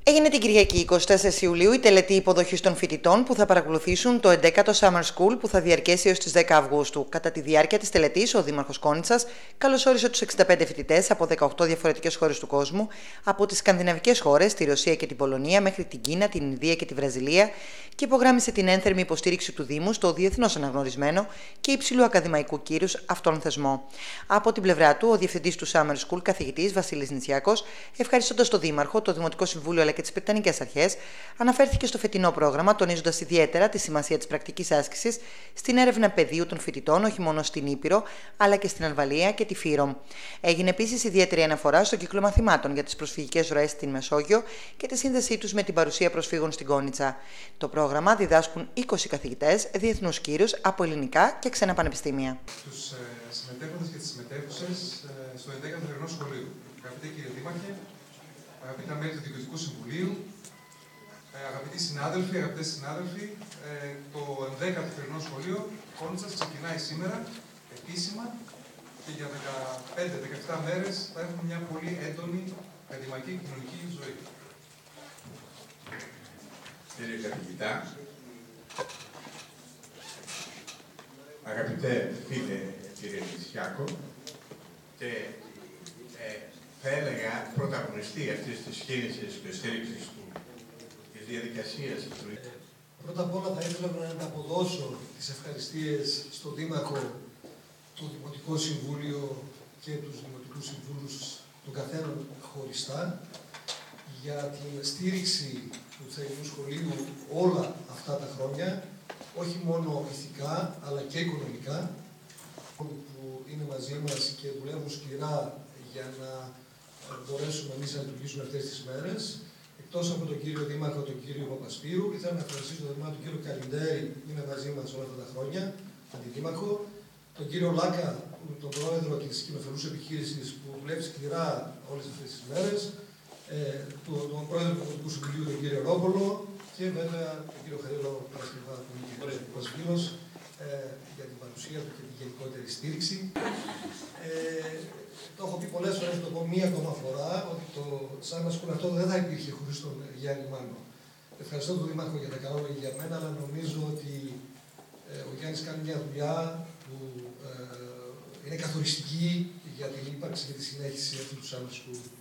Έγινε την Κυριακή 24 Ιουλίου η τελετή υποδοχής των φοιτητών που θα παρακολουθήσουν το 11ο Summer School που θα διαρκέσει έως τις 10 Αυγούστου. Κατά τη διάρκεια της τελετής, ο Δήμαρχος Κόνιτσας καλωσόρισε τους 65 φοιτητές από 18 διαφορετικές χώρες του κόσμου, από τις σκανδιναβικές χώρες, τη Ρωσία και την Πολωνία, μέχρι την Κίνα, την Ινδία και τη Βραζιλία και υπογράμμισε την ένθερμη υποστήριξη του Δήμου στο διεθνώς αναγνωρισμένο και υψηλού ακαδημαϊκού κύρους αυτόν θεσμό. Από την πλευρά του, ο διευθυντής του Summer School, καθηγητής Βασίλης Νητσιάκος, ευχαριστώντας τον Δήμαρχο, το Δημοτικό Συμβούλιο αλλά και τις Πριτανικές Αρχές, αναφέρθηκε στο φετινό πρόγραμμα, τονίζοντας ιδιαίτερα τη σημασία της πρακτικής άσκησης στην έρευνα πεδίου των φοιτητών, όχι μόνο στην Ήπειρο, αλλά και στην Αλβαλία και τη Φύρο. Έγινε επίσης ιδιαίτερη αναφορά στον κύκλο μαθημάτων για τις προσφυγικές ροές στην Μεσόγειο και τη σύνδεσή τους με την παρουσία προσφύγων στην Κόνιτσα. Το πρόγραμμα διδάσκουν 20 καθηγητές διεθνούς κύρους από ελληνικά και ξένα πανεπιστήμια. Τους συμμετέχοντες και τις συμμετέχουσες στο 11ο θερινό σχολείο. Αγαπητέ κύριε Δήμαρχε, αγαπητά μέλη του Διοικητικού Συμβουλίου, αγαπητοί συνάδελφοι, αγαπητές συνάδελφοι, το 11ο θερινό σχολείο Κόνιτσας ξεκινάει σήμερα επίσημα και για 15-17 μέρες θα έχουμε μια πολύ έντονη ακαδημαϊκή και κοινωνική ζωή. Κύριε καθηγητά, αγαπητέ φίλε κύριε Νητσιάκο, και θα έλεγα πρωταγωνιστή αυτής της κίνησης και στήριξης του, της διαδικασίας του. Πρώτα απ' όλα θα ήθελα να ανταποδώσω τις ευχαριστίες στον Δήμαρχο, το Δημοτικό Συμβούλιο και τους Δημοτικούς Συμβούλους των καθένων χωριστά για την στήριξη του θερινού σχολείου όλα αυτά τα χρόνια, όχι μόνο ηθικά αλλά και οικονομικά, που είναι μαζί μας και δουλεύουν σκληρά για να μπορέσουμε εμείς να λειτουργήσουμε αυτές τις μέρες. Εκτός από τον κύριο Δήμαρχο, τον κύριο Παπασπύρου, ήθελα να ευχαριστήσω τον Δήμαρχο, τον κύριο Καλιντέρη, που είναι μαζί μας όλα αυτά τα χρόνια, αντιδήμαρχο, τον κύριο Λάκα, τον πρόεδρο της κοινοφελούς επιχείρησης, που δουλεύει σκληρά όλες αυτές τις μέρες, τον πρόεδρο του Δημοτικού Συμβουλίου, τον κύριο Ρόμπολο, και βέβαια τον κύριο Χαρίλο Παρασκευά, που είναι κοινωνικός φίλος, για την παρουσία του και την γενικότερη στήριξη. Το έχω πει πολλές φορές, το πω μία ακόμα φορά, ότι το Summer School αυτό δεν θα υπήρχε χωρίς τον Γιάννη Μάνο. Ευχαριστώ τον Δήμαρχο για τα καλά λόγια για μένα, αλλά νομίζω ότι ο Γιάννης κάνει μια δουλειά που είναι καθοριστική για την ύπαρξη και τη συνέχιση αυτού του Summer School.